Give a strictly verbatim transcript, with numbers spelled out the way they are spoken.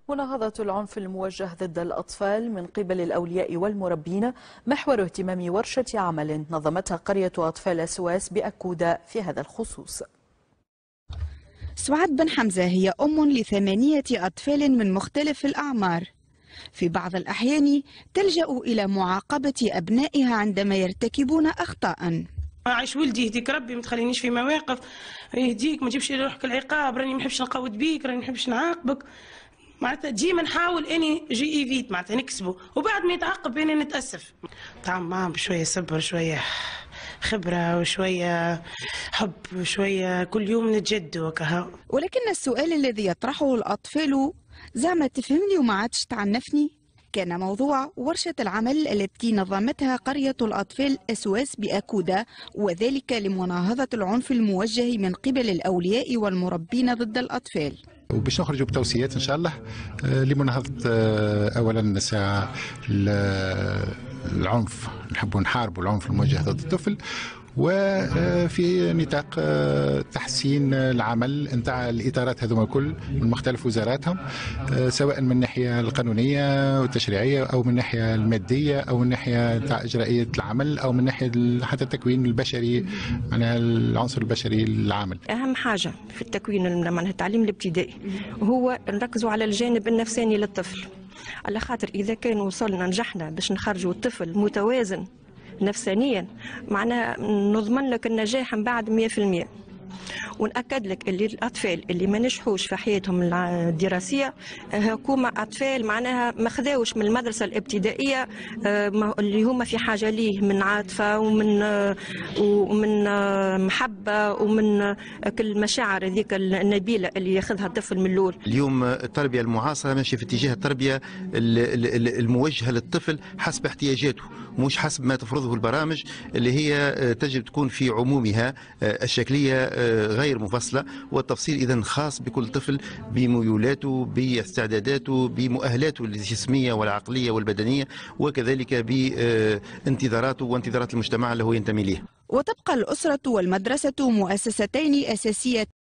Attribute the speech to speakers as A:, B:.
A: مناهضة العنف الموجه ضد الأطفال من قبل الأولياء والمربين محور اهتمام ورشة عمل نظمتها قرية أطفال سواس بأكودة في هذا الخصوص.
B: سعاد بن حمزة هي أم لثمانية أطفال من مختلف الأعمار. في بعض الأحيان تلجأ إلى معاقبة أبنائها عندما يرتكبون أخطاء.
C: عايش ولدي يهديك ربي، ما تخلينيش في مواقف يهديك، ما تجيبش روحك العقاب، راني ما نحبش نقود بيك، راني ما نحبش نعاقبك. معناتها ديما نحاول اني جي ايفيت معناتها نكسبه، وبعد ما يتعاقب اني نتاسف. تعامل معاهم بشويه صبر، شويه خبره وشويه حب وشويه كل يوم نتجدوا وكها.
B: ولكن السؤال الذي يطرحه الأطفال، زعما تفهمني وما عادش تعنفني، كان موضوع ورشة العمل التي نظمتها قرية الأطفال أسواس بأكودة، وذلك لمناهضة العنف الموجه من قبل الأولياء والمربين ضد الأطفال.
D: وباش نخرجوا بتوصيات ان شاء الله لمناهضه اولا ساعه العنف، نحبوا نحاربوا العنف الموجه ضد الطفل، وفي نطاق تحسين العمل نتاع الاطارات هذوما الكل من مختلف وزاراتهم، سواء من الناحيه القانونيه والتشريعيه او من الناحيه الماديه او من الناحيه تاع اجرائيه العمل او من ناحيه حتى التكوين البشري، معناها العنصر البشري للعمل.
E: اهم حاجه في التكوين معناها التعليم الابتدائي هو نركزوا على الجانب النفساني للطفل، على خاطر اذا كان وصلنا نجحنا باش نخرجوا الطفل متوازن نفسانيا معناها نضمن لك النجاح من بعد مئة بالمئة. ونأكد لك اللي الأطفال اللي ما نجحوش في حياتهم الدراسية هكوما أطفال معناها ما خذاوش من المدرسة الابتدائية اللي هما في حاجة ليه من عاطفة ومن ومن محبة ومن كل المشاعر هذيك النبيلة اللي ياخذها الطفل من الأول.
F: اليوم التربية المعاصرة ماشية في اتجاه التربية الموجهة للطفل حسب احتياجاته، مش حسب ما تفرضه البرامج اللي هي تجب تكون في عمومها الشكلية غير مفصلة، والتفصيل إذن خاص بكل طفل بميولاته باستعداداته بمؤهلاته الجسمية والعقلية والبدنية، وكذلك بانتظاراته وانتظارات المجتمع اللي هو ينتمي ليه.
B: وتبقى الأسرة والمدرسة مؤسستين أساسيتين